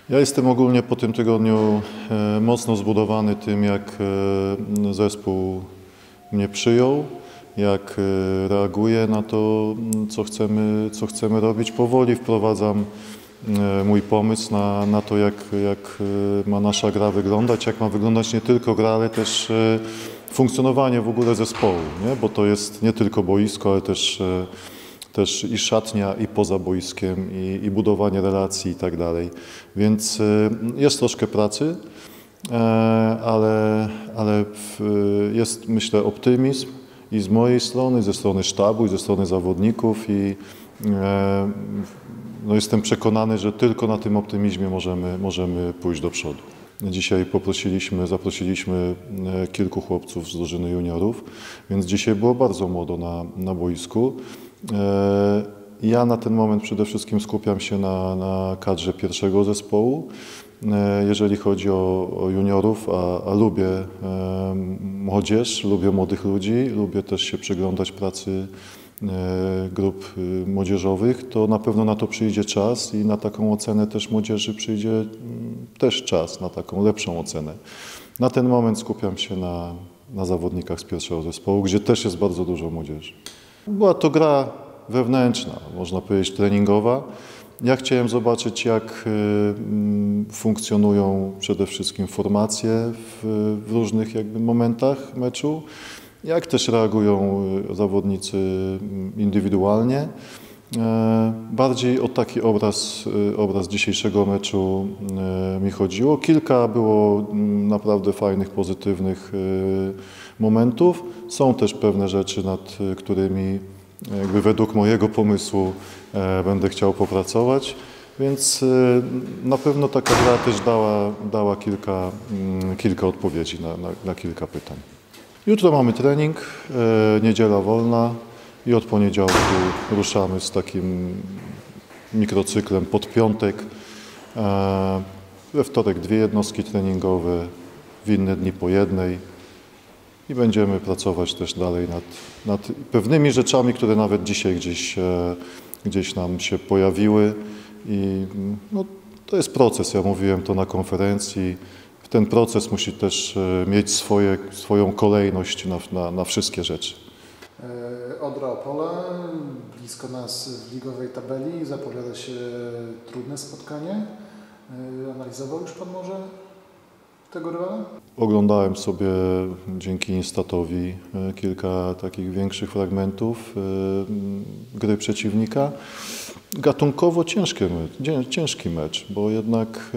Ja jestem ogólnie po tym tygodniu mocno zbudowany tym, jak zespół mnie przyjął, jak reaguje na to, co chcemy robić. Powoli wprowadzam mój pomysł na to, jak ma nasza gra wyglądać, jak ma wyglądać nie tylko gra, ale też funkcjonowanie w ogóle zespołu, nie? Bo to jest nie tylko boisko, ale też i szatnia, i poza boiskiem, i budowanie relacji i tak dalej. Więc jest troszkę pracy, ale jest, myślę, optymizm i z mojej strony, ze strony sztabu, i ze strony zawodników i no jestem przekonany, że tylko na tym optymizmie możemy pójść do przodu. Dzisiaj zaprosiliśmy kilku chłopców z drużyny juniorów, więc dzisiaj było bardzo młodo na boisku. Ja na ten moment przede wszystkim skupiam się na kadrze pierwszego zespołu. Jeżeli chodzi o juniorów, a lubię młodzież, lubię młodych ludzi, lubię też się przyglądać pracy grup młodzieżowych, to na pewno na to przyjdzie czas i na taką ocenę też młodzieży przyjdzie też czas, na taką lepszą ocenę. Na ten moment skupiam się na zawodnikach z pierwszego zespołu, gdzie też jest bardzo dużo młodzieży. Była to gra wewnętrzna, można powiedzieć treningowa. Ja chciałem zobaczyć, jak funkcjonują przede wszystkim formacje w różnych momentach meczu, jak też reagują zawodnicy indywidualnie. Bardziej o taki obraz dzisiejszego meczu mi chodziło. Kilka było naprawdę fajnych, pozytywnych momentów. Są też pewne rzeczy, nad którymi według mojego pomysłu będę chciał popracować, więc na pewno taka gra też dała kilka odpowiedzi na kilka pytań. Jutro mamy trening, niedziela wolna i od poniedziałku ruszamy z takim mikrocyklem pod piątek. We wtorek 2 jednostki treningowe, w inne dni po jednej i będziemy pracować też dalej nad pewnymi rzeczami, które nawet dzisiaj gdzieś nam się pojawiły i no, to jest proces, ja mówiłem to na konferencji. Ten proces musi też mieć swoją kolejność na wszystkie rzeczy. Odra Opole, blisko nas w ligowej tabeli, zapowiada się trudne spotkanie. Analizował już Pan może tego rywala? Oglądałem sobie dzięki Instatowi kilka takich większych fragmentów gry przeciwnika. Gatunkowo ciężki mecz, bo jednak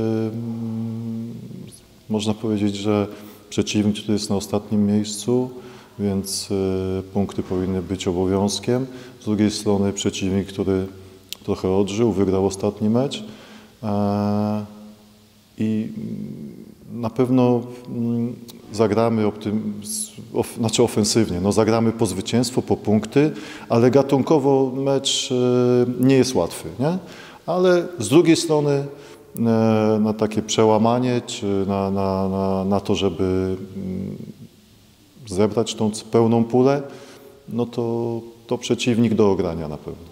można powiedzieć, że przeciwnik tutaj jest na ostatnim miejscu, więc punkty powinny być obowiązkiem. Z drugiej strony przeciwnik, który trochę odżył, wygrał ostatni mecz i na pewno zagramy ofensywnie, no zagramy po zwycięstwo, po punkty, ale gatunkowo mecz nie jest łatwy, nie? Ale z drugiej strony na takie przełamanie, czy na to, żeby zebrać tą pełną pulę, no to przeciwnik do ogrania na pewno.